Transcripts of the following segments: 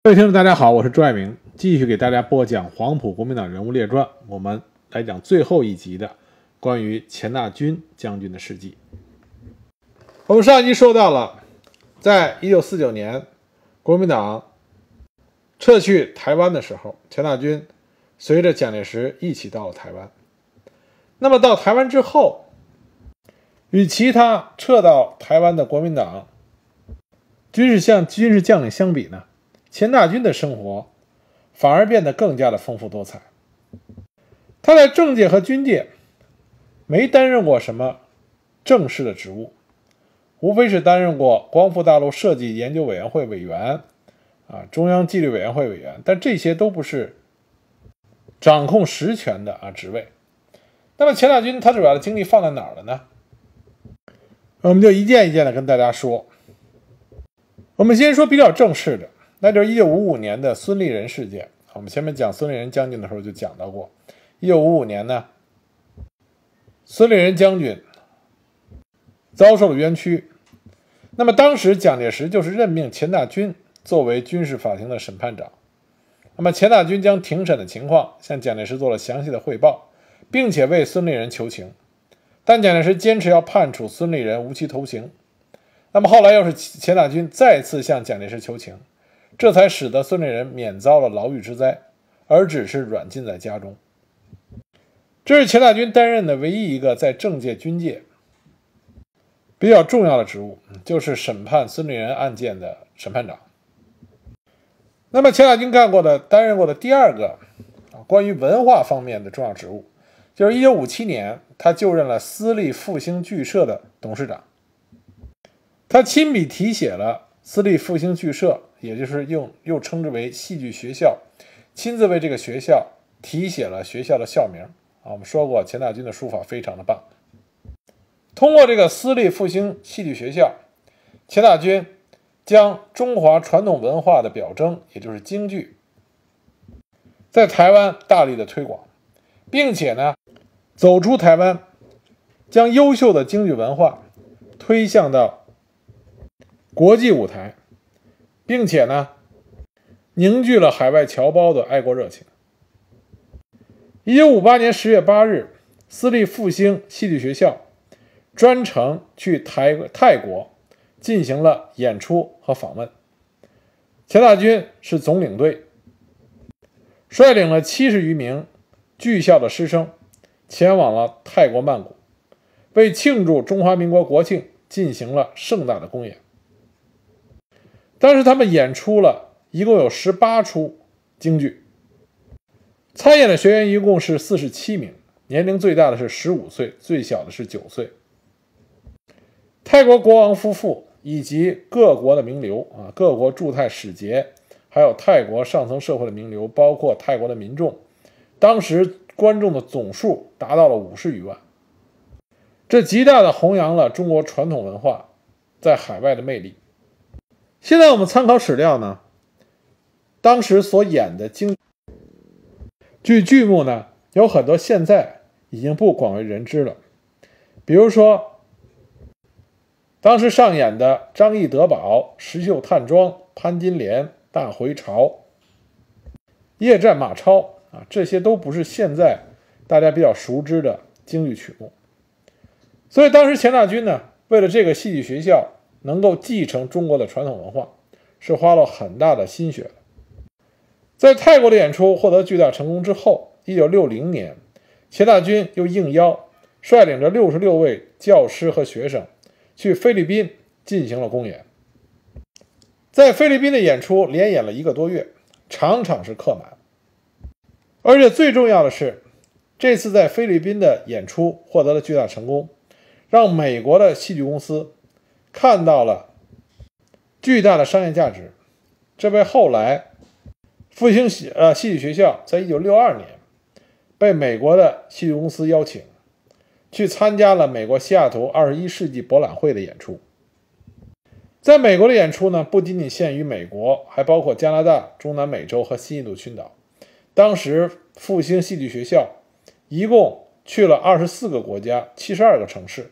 各位听众大家好，我是朱爱明，继续给大家播讲黄埔国民党人物列传，我们来讲最后一集的关于钱大钧将军的事迹。我们上一集说到了，在1949年国民党撤去台湾的时候，钱大钧随着蒋介石一起到了台湾。那么到台湾之后，与其他撤到台湾的国民党军事将领相比呢，钱大钧的生活反而变得更加的丰富多彩。他在政界和军界没担任过什么正式的职务，无非是担任过光复大陆设计研究委员会委员中央纪律委员会委员，但这些都不是掌控实权的职位。那么钱大钧他主要的精力放在哪儿了呢？我们就一件一件的跟大家说。我们先说比较正式的，那就是1955年的孙立人事件。我们前面讲孙立人将军的时候就讲到过，1955年呢，孙立人将军遭受了冤屈。那么当时蒋介石就是任命钱大钧作为军事法庭的审判长。那么钱大钧将庭审的情况向蒋介石做了详细的汇报，并且为孙立人求情，但蒋介石坚持要判处孙立人无期徒刑。那么后来又是钱大钧再次向蒋介石求情，这才使得孙立人免遭了牢狱之灾，而只是软禁在家中。这是钱大钧担任的唯一一个在政界军界比较重要的职务，就是审判孙立人案件的审判长。那么钱大钧担任过的第二个关于文化方面的重要职务，就是1957年他就任了私立复兴剧社的董事长。他亲笔题写了私立复兴剧社，也就是又称之为戏剧学校，亲自为这个学校题写了学校的校名。我们说过钱大钧的书法非常的棒。通过这个私立复兴戏剧学校，钱大钧将中华传统文化的表征，也就是京剧，在台湾大力的推广，并且呢走出台湾，将优秀的京剧文化推向到国际舞台，并且呢凝聚了海外侨胞的爱国热情。1958年10月8日，私立复兴戏剧学校专程去泰国进行了演出和访问。钱大钧是总领队，率领了70余名剧校的师生前往了泰国曼谷，为庆祝中华民国国庆进行了盛大的公演。当时他们演出了一共有18出京剧，参演的学员一共是47名，年龄最大的是15岁，最小的是9岁。泰国国王夫妇以及各国的名流各国驻泰使节，还有泰国上层社会的名流，包括泰国的民众，当时观众的总数达到了50余万，这极大的弘扬了中国传统文化在海外的魅力。现在我们参考史料呢，当时所演的京剧剧目呢，有很多现在已经不广为人知了。比如说当时上演的张翼德宝、石秀探庄、潘金莲、大回朝、夜战马超这些都不是现在大家比较熟知的京剧曲目。所以当时钱大钧呢，为了这个戏剧学校能够继承中国的传统文化，是花了很大的心血的。在泰国的演出获得巨大成功之后，1960年，钱大钧又应邀率领着66位教师和学生去菲律宾进行了公演。在菲律宾的演出连演了1个多月，场场是客满。而且最重要的是，这次在菲律宾的演出获得了巨大成功，让美国的戏剧公司看到了巨大的商业价值，这为后来复兴戏剧学校在1962年被美国的戏剧公司邀请去参加了美国西雅图21世纪博览会的演出。在美国的演出呢，不仅仅限于美国，还包括加拿大、中南美洲和新印度群岛。当时复兴戏剧学校一共去了24个国家、72个城市，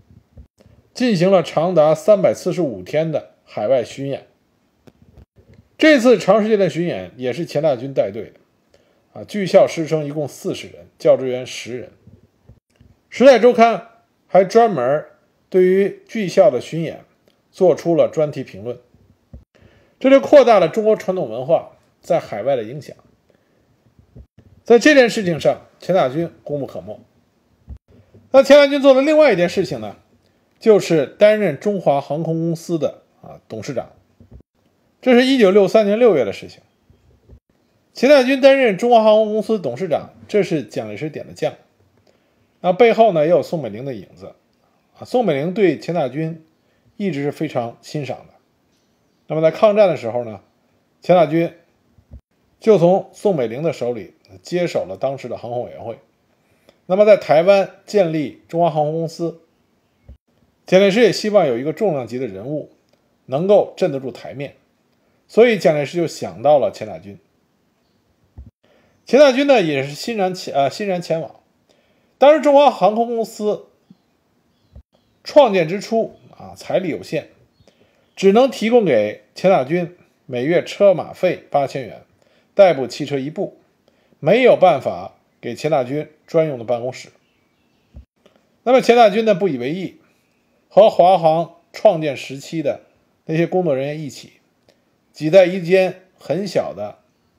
进行了长达345天的海外巡演。 这次长时间的巡演也是钱大钧带队的剧校师生一共40人，教职员10人。时代周刊还专门对于剧校的巡演做出了专题评论，这就扩大了中国传统文化在海外的影响。在这件事情上，钱大钧功不可没。那钱大钧做的另外一件事情呢，就是担任中华航空公司的董事长。这是1963年6月的事情。钱大钧担任中华航空公司董事长，这是蒋介石点的将。那背后呢也有宋美龄的影子宋美龄对钱大钧一直是非常欣赏的。那么在抗战的时候呢，钱大钧就从宋美龄的手里接手了当时的航空委员会。那么在台湾建立中华航空公司，蒋介石也希望有一个重量级的人物能够镇得住台面，所以蒋介石就想到了钱大钧。钱大钧呢也是欣然前往。当时中华航空公司创建之初财力有限，只能提供给钱大钧每月车马费8000元，代步汽车1部，没有办法给钱大钧专用的办公室。那么钱大钧呢不以为意，和华航创建时期的那些工作人员一起挤在一间很小的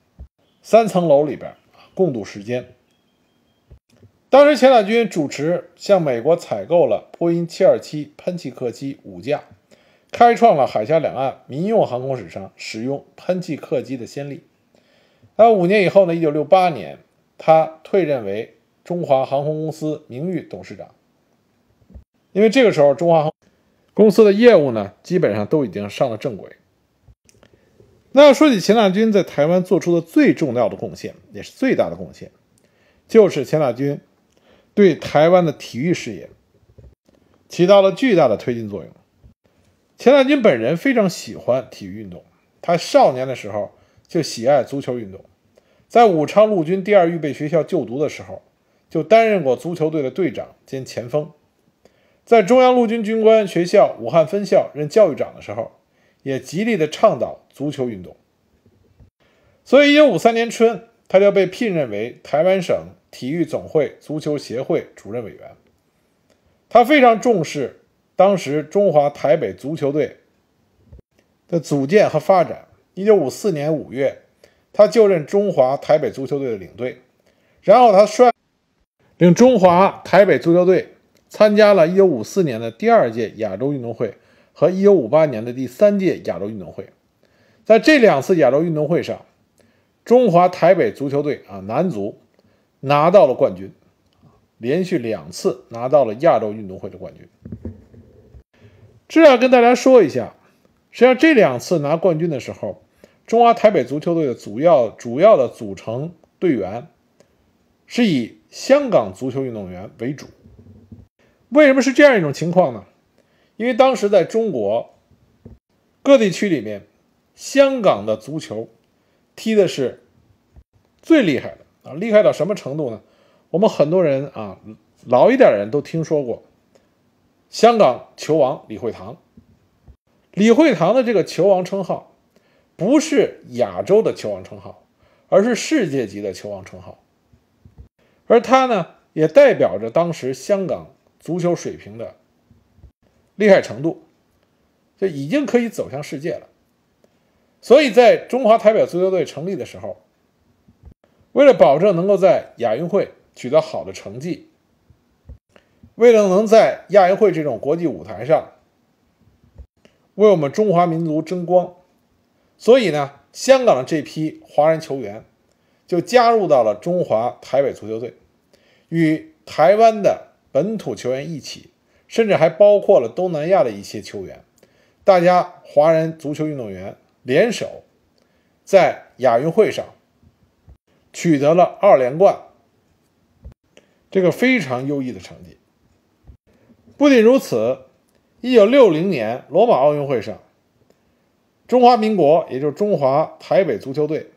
3层楼里边共度时间。当时钱大钧主持向美国采购了波音727喷气客机5架，开创了海峡两岸民用航空史上使用喷气客机的先例。5年以后呢，1968年他退任为中华航空公司名誉董事长。因为这个时候中华航空公司的业务呢基本上都已经上了正轨。那要说起钱大钧在台湾做出的最重要的贡献，也是最大的贡献，就是钱大钧对台湾的体育事业起到了巨大的推进作用。钱大钧本人非常喜欢体育运动，他少年的时候就喜爱足球运动，在武昌陆军第2预备学校就读的时候，就担任过足球队的队长兼前锋。在中央陆军军官学校武汉分校任教育长的时候，也极力的倡导足球运动。所以1953年春，他就被聘任为台湾省体育总会足球协会主任委员。他非常重视当时中华台北足球队的组建和发展。1954年5月，他就任中华台北足球队的领队，然后他率领中华台北足球队参加了1954年的第2届亚洲运动会和1958年的第3届亚洲运动会。在这2次亚洲运动会上，中华台北足球队男足拿到了冠军，连续2次拿到了亚洲运动会的冠军。这要跟大家说一下，实际上这2次拿冠军的时候，中华台北足球队的主要的组成队员是以香港足球运动员为主。为什么是这样一种情况呢？因为当时在中国各地区里面，香港的足球踢的是最厉害的厉害到什么程度呢？我们很多人老一点的人都听说过香港球王李惠堂。李惠堂的这个球王称号不是亚洲的球王称号，而是世界级的球王称号。而他呢也代表着当时香港足球水平的厉害程度，就已经可以走向世界了。所以在中华台北足球队成立的时候，为了保证能够在亚运会取得好的成绩，为了能在亚运会这种国际舞台上为我们中华民族争光，所以呢，香港的这批华人球员就加入到了中华台北足球队，与台湾的本土球员一起，甚至还包括了东南亚的一些球员，大家华人足球运动员联手在亚运会上取得了2连冠，这个非常优异的成绩。不仅如此，1960年罗马奥运会上，中华民国也就是中华台北足球队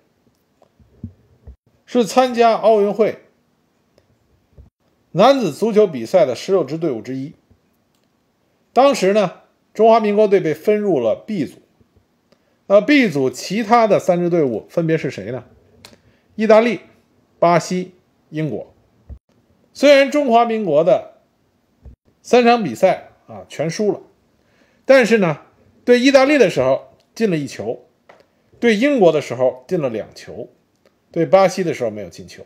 是参加奥运会男子足球比赛的16支队伍之一。当时呢，中华民国队被分入了 B 组， B 组其他的3支队伍分别是谁呢？意大利、巴西、英国。虽然中华民国的3场比赛全输了，但是呢，对意大利的时候进了1球，对英国的时候进了2球，对巴西的时候没有进球。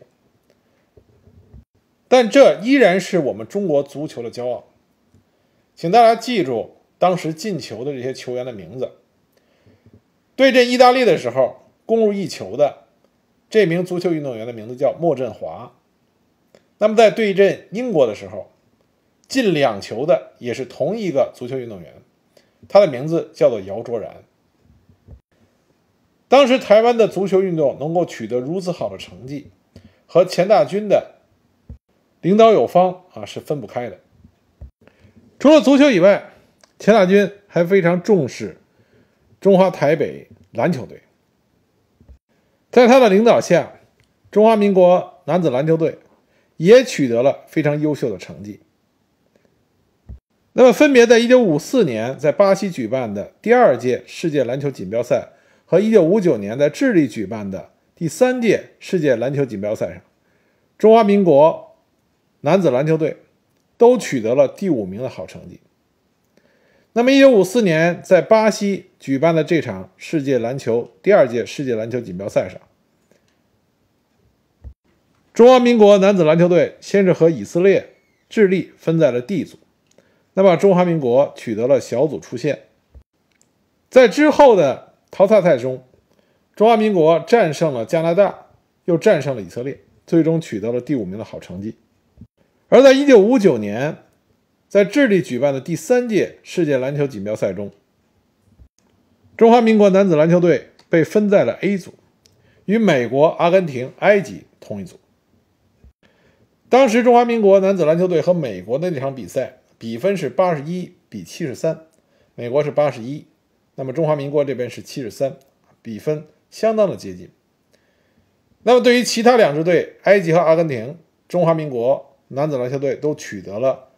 但这依然是我们中国足球的骄傲。请大家记住当时进球的这些球员的名字。对阵意大利的时候攻入1球的这名足球运动员的名字叫莫振华。那么在对阵英国的时候，进2球的也是同一个足球运动员，他的名字叫做姚卓然。当时台湾的足球运动能够取得如此好的成绩，和钱大钧的领导有方是分不开的。除了足球以外，钱大钧还非常重视中华台北篮球队。在他的领导下，中华民国男子篮球队也取得了非常优秀的成绩。那么分别在1954年在巴西举办的第2届世界篮球锦标赛和1959年在智利举办的第3届世界篮球锦标赛上，中华民国男子篮球队都取得了第5名的好成绩。那么1954年在巴西举办的这场世界篮球第2届世界篮球锦标赛上，中华民国男子篮球队先是和以色列、智利分在了 D 组，那么中华民国取得了小组出线。在之后的淘汰赛中，中华民国战胜了加拿大，又战胜了以色列，最终取得了第5名的好成绩。而在1959年在智利举办的第3届世界篮球锦标赛中，中华民国男子篮球队被分在了 A 组，与美国、阿根廷、埃及同一组。当时中华民国男子篮球队和美国的那场比赛比分是81-73，美国是81，那么中华民国这边是73，比分相当的接近。那么对于其他2支队埃及和阿根廷，中华民国男子篮球队都取得了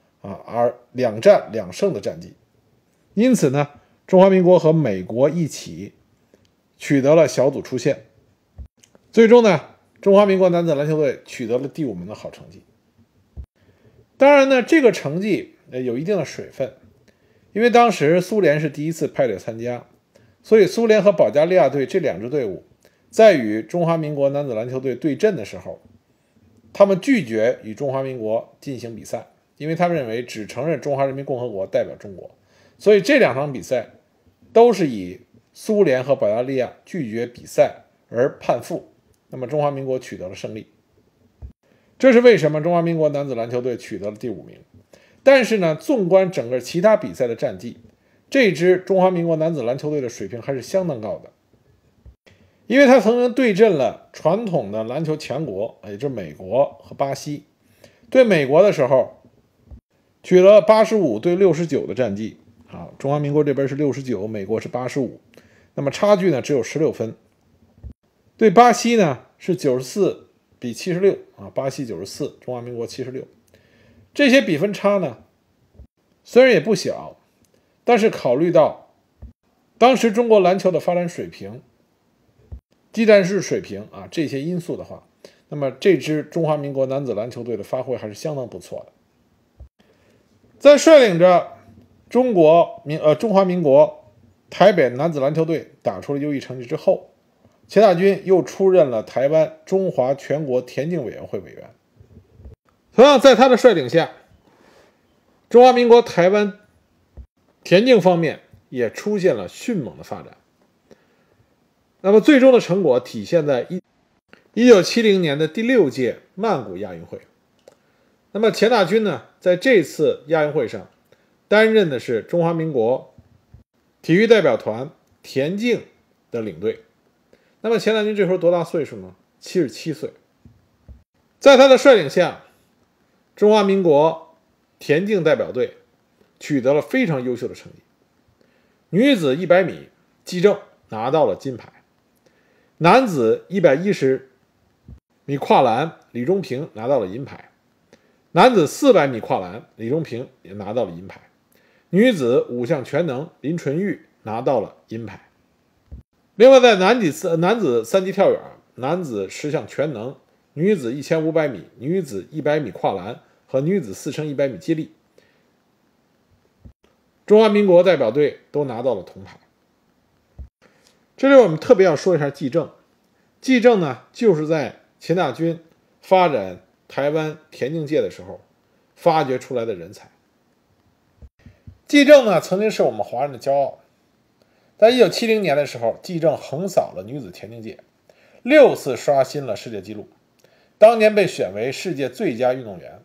2战2胜的战绩。因此呢，中华民国和美国一起取得了小组出线。最终呢，中华民国男子篮球队取得了第5名的好成绩。当然呢，这个成绩有一定的水分，因为当时苏联是第一次派队参加，所以苏联和保加利亚队这2支队伍在与中华民国男子篮球队对阵的时候，他们拒绝与中华民国进行比赛，因为他们认为只承认中华人民共和国代表中国，所以这2场比赛都是以苏联和保加利亚拒绝比赛而判负，那么中华民国取得了胜利。这是为什么中华民国男子篮球队取得了第5名。但是呢，纵观整个其他比赛的战绩，这支中华民国男子篮球队的水平还是相当高的，因为他曾经对阵了传统的篮球强国，也就是美国和巴西。对美国的时候取了85-69的战绩，中华民国这边是69，美国是85，那么差距呢只有16分。对巴西呢是94-76，巴西94，中华民国76。这些比分差呢虽然也不小，但是考虑到当时中国篮球的发展水平、技战术水平这些因素的话，那么这支中华民国男子篮球队的发挥还是相当不错的。在率领着中华民国台北男子篮球队打出了优异成绩之后，钱大钧又出任了台湾中华全国田径委员会委员。同样在他的率领下，中华民国台湾田径方面也出现了迅猛的发展。那么最终的成果体现在1970年的第6届曼谷亚运会。那么钱大钧呢，在这次亚运会上担任的是中华民国体育代表团田径的领队。那么钱大钧这时候多大岁数呢？77岁。在他的率领下，中华民国田径代表队取得了非常优秀的成绩。女子100米纪政拿到了金牌，男子110米跨栏李宗平拿到了银牌，男子400米跨栏李宗平也拿到了银牌，女子5项全能林纯玉拿到了银牌。 另外，在男子3级跳远、男子10项全能、女子1500米、女子100米跨栏和女子4乘100米接力，中华民国代表队都拿到了铜牌。这里我们特别要说一下季正。季正呢，就是在钱大钧发展台湾田径界的时候发掘出来的人才。季正呢，曾经是我们华人的骄傲。在1970年的时候，季正横扫了女子田径界，6次刷新了世界纪录，当年被选为世界最佳运动员。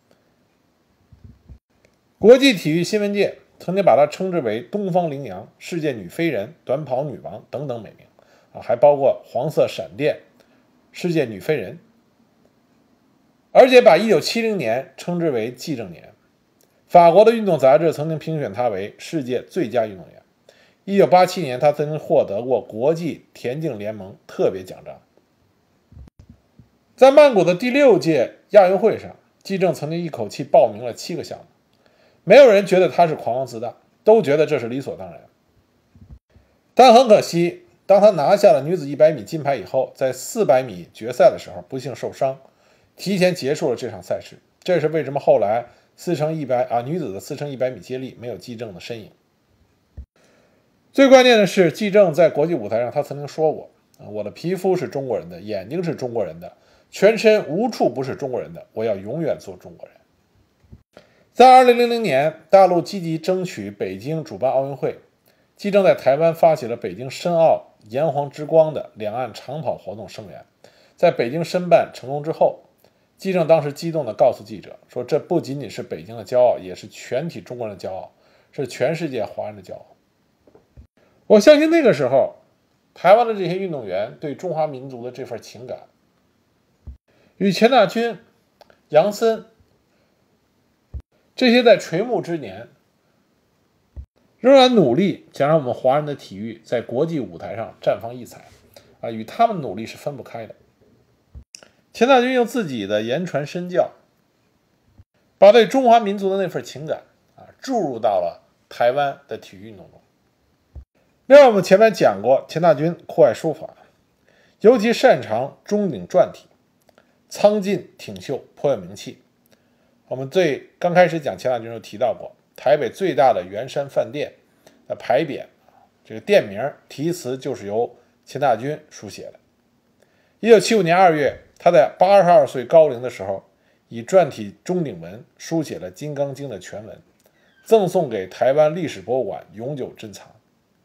国际体育新闻界曾经把她称之为东方羚羊、世界女飞人、短跑女王等等美名，还包括黄色闪电、世界女飞人，而且把1970年称之为季正年。法国的运动杂志曾经评选她为世界最佳运动员。1987年，她曾经获得过国际田径联盟特别奖章。在曼谷的第6届亚运会上，季正曾经一口气报名了7个项目，没有人觉得他是狂妄自大，都觉得这是理所当然。但很可惜，当他拿下了女子100米金牌以后，在400米决赛的时候不幸受伤，提前结束了这场赛事。这是为什么后来女子的4乘100米接力没有季正的身影。最关键的是，季正在国际舞台上他曾经说过，我的皮肤是中国人的，眼睛是中国人的，全身无处不是中国人的，我要永远做中国人。在2000年，大陆积极争取北京主办奥运会，季正在台湾发起了北京申奥炎黄之光的两岸长跑活动声援。在北京申办成功之后，季正当时激动地告诉记者说，这不仅仅是北京的骄傲，也是全体中国人的骄傲，是全世界华人的骄傲。我相信那个时候台湾的这些运动员对中华民族的这份情感，与钱大钧、杨森这些在垂暮之年仍然努力想让我们华人的体育在国际舞台上绽放异彩，与他们努力是分不开的。钱大钧用自己的言传身教，把对中华民族的那份情感注入到了台湾的体育运动中。另外，我们前面讲过，钱大钧酷爱书法，尤其擅长钟鼎篆体，苍劲挺秀，颇有名气。我们刚开始讲钱大钧就提到过，台北最大的圆山饭店的牌匾，这个店名题词就是由钱大钧书写的。1975年2月，他在82岁高龄的时候，以篆体钟鼎文书写了《金刚经》的全文，赠送给台湾历史博物馆永久珍藏。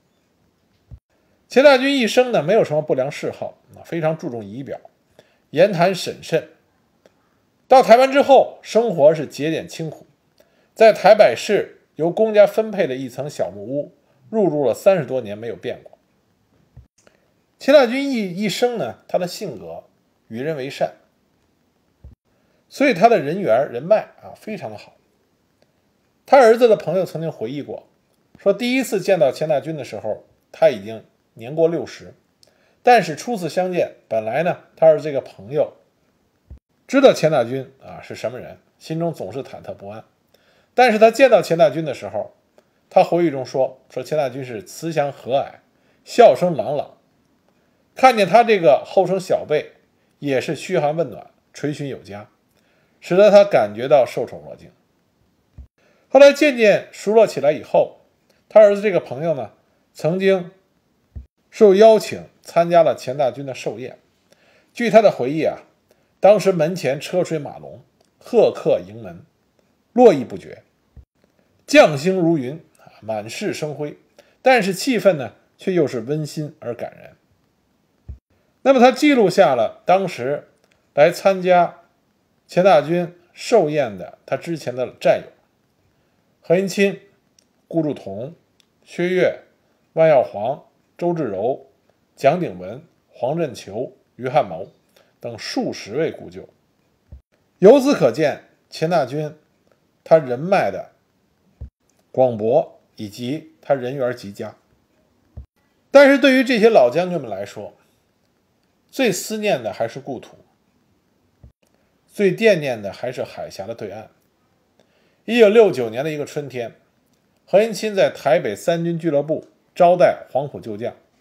钱大钧一生呢，没有什么不良嗜好，非常注重仪表，言谈审慎。到台湾之后，生活是节俭清苦，在台北市由公家分配的一层小木屋入住了30多年，没有变过。钱大钧一生呢，他的性格与人为善，所以他的人缘人脉非常的好。他儿子的朋友曾经回忆过，说第一次见到钱大钧的时候，他已经年过60，但是初次相见，本来呢，他儿子这个朋友知道钱大钧是什么人，心中总是忐忑不安。但是他见到钱大钧的时候，他回忆中说钱大钧是慈祥和蔼，笑声朗朗，看见他这个后生小辈也是嘘寒问暖，垂询有加，使得他感觉到受宠若惊。后来渐渐熟络起来以后，他儿子这个朋友呢，曾经受邀请参加了钱大钧的寿宴。据他的回忆当时门前车水马龙，贺客迎门，络绎不绝，将星如云，满室生辉，但是气氛呢，却又是温馨而感人。那么他记录下了当时来参加钱大钧寿宴的他之前的战友何应钦、顾祝同、薛岳、万耀煌、周至柔、蒋鼎文、黄振球、于汉谋等数十位故旧。由此可见，钱大钧他人脉的广博以及他人缘极佳。但是对于这些老将军们来说，最思念的还是故土，最惦念的还是海峡的对岸。1969年的一个春天，何应钦在台北三军俱乐部招待黄埔旧将，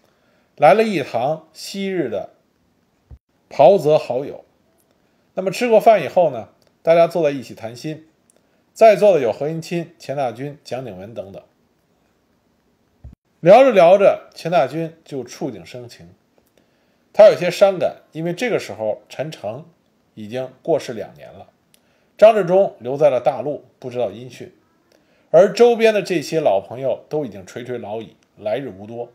来了一堂昔日的袍泽好友。那么吃过饭以后呢，大家坐在一起谈心，在座的有何应钦、钱大钧、蒋鼎文等等。聊着聊着，钱大钧就触景生情，他有些伤感，因为这个时候陈诚已经过世2年了，张治中留在了大陆，不知道音讯，而周边的这些老朋友都已经垂垂老矣，来日无多。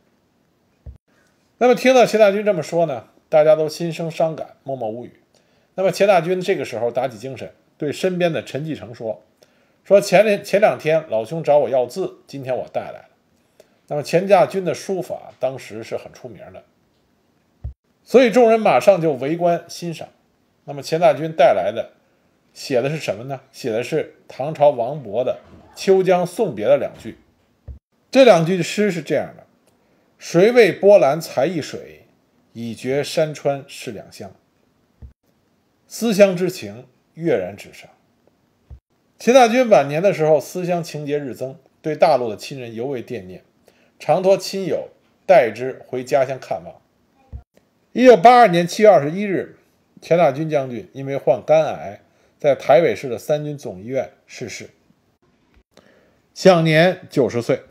那么听到钱大钧这么说呢，大家都心生伤感，默默无语。那么钱大钧这个时候打起精神，对身边的陈继承说前2天老兄找我要字，今天我带来了。那么钱大钧的书法当时是很出名的，所以众人马上就围观欣赏。那么钱大钧带来的写的是什么呢？写的是唐朝王勃的《秋江送别》的2句。这2句诗是这样的：谁为波澜才一水，已觉山川是两乡。思乡之情跃然纸上。钱大钧晚年的时候，思乡情结日增，对大陆的亲人尤为惦念，常托亲友代之回家乡看望。1982年7月21日，钱大钧将军因为患肝癌，在台北市的三军总医院逝世，享年90岁。